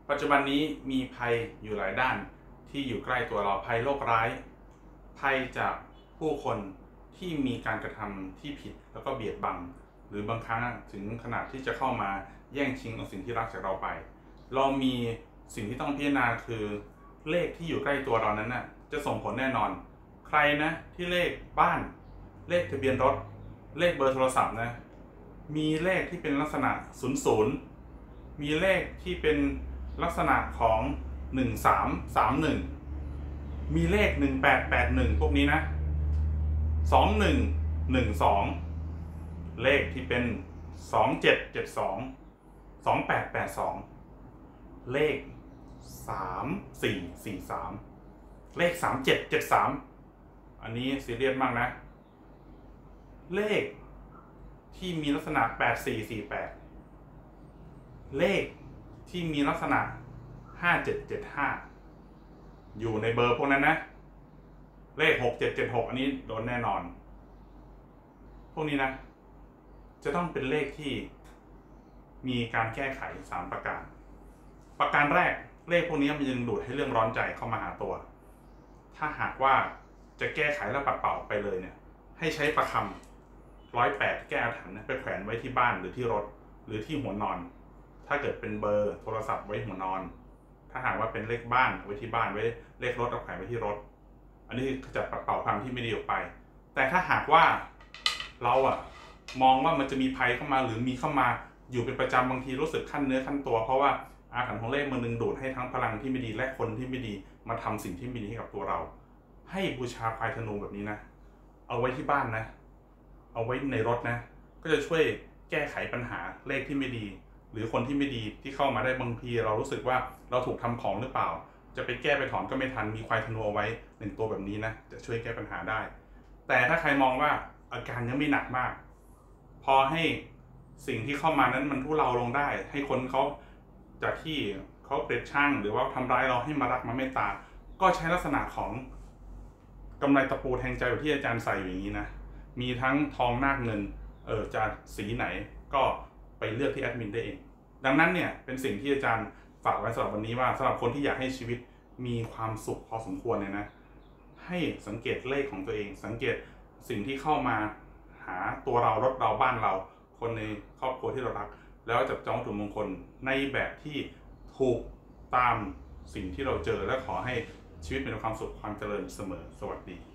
ปัจจุบันนี้มีภัยอยู่หลายด้านที่อยู่ใกล้ตัวเราภัยโรคร้ายภัยจากผู้คนที่มีการกระทำที่ผิดแล้วก็เบียดบังหรือบางครั้งถึงขนาดที่จะเข้ามาแย่งชิงเอาสิ่งที่รักจากเราไปเรามีสิ่งที่ต้องพิจารณาคือเลขที่อยู่ใกล้ตัวเรานั้นน่ะจะส่งผลแน่นอนใครนะที่เลขบ้านเลขทะเบียนรถเลขเบอร์โทรศัพท์นะมีเลขที่เป็นลักษณะ00มีเลขที่เป็นลักษณะของ1331มีเลข1881พวกนี้นะ2112เลขที่เป็น2772 2882เลข3443เลข3773อันนี้ซีเรียสมากนะเลขที่มีลักษณะ8448เลขที่มีลักษณะ5775อยู่ในเบอร์พวกนั้นนะเลข6776อันนี้โดนแน่นอนพวกนี้นะจะต้องเป็นเลขที่มีการแก้ไข3ประการแรกเลขพวกนี้มันยังดูดให้เรื่องร้อนใจเข้ามาหาตัวถ้าหากว่าจะแก้ไขแล้วปัดเป่าไปเลยเนี่ยให้ใช้ประคำ108แก้อาถรรพ์ไปแขวนไว้ที่บ้านหรือที่รถหรือที่หัวนอนถ้าเกิดเป็นเบอร์โทรศัพท์ไว้หัวนอนถ้าหากว่าเป็นเลขบ้านไว้ที่บ้านไว้เลขรถเอาแขวนไว้ที่รถอันนี้ขจัดปัดเป่าความที่ไม่ดีออกไปแต่ถ้าหากว่าเรามองว่ามันจะมีภัยเข้ามาหรือมีเข้ามาอยู่เป็นประจำบางทีรู้สึกขั้นเนื้อขั้นตัวเพราะว่าอาถรรพ์ของเลขมันดึงดูดให้ทั้งพลังที่ไม่ดีและคนที่ไม่ดีมาทำสิ่งที่ไม่ดีให้กับตัวเราให้บูชาควายธนูแบบนี้นะเอาไว้ที่บ้านนะเอาไว้ในรถนะก็จะช่วยแก้ไขปัญหาเลขที่ไม่ดีหรือคนที่ไม่ดีที่เข้ามาได้บางทีเรารู้สึกว่าเราถูกทำของหรือเปล่าจะไปแก้ไปถอนก็ไม่ทันมีควายธนูเอาไว้1ตัวแบบนี้นะจะช่วยแก้ปัญหาได้แต่ถ้าใครมองว่าอาการยังไม่หนักมากพอให้สิ่งที่เข้ามานั้นมันทุเลาลงได้ให้คนเขาจากที่เขาเกลียดชังหรือว่าทำร้ายเราให้มารักมาเมตตาก็ใช้ลักษณะของกำไลตะปูแทงใจแบบที่อาจารย์ใส่อย่างนี้นะมีทั้งทองนาคเงินจะสีไหนก็ไปเลือกที่แอดมินได้เองดังนั้นเนี่ยเป็นสิ่งที่อาจารย์ฝากไว้สำหรับวันนี้ว่าสำหรับคนที่อยากให้ชีวิตมีความสุขพอสมควรเนี่ยนะให้สังเกตเลขของตัวเองสังเกตสิ่งที่เข้ามาหาตัวเรารถเราบ้านเราคนในครอบครัวที่เรารักแล้วจับจองวัตถุมงคลในแบบที่ถูกตามสิ่งที่เราเจอและขอให้ชีวิตเป็นความสุขความเจริญเสมอสวัสดี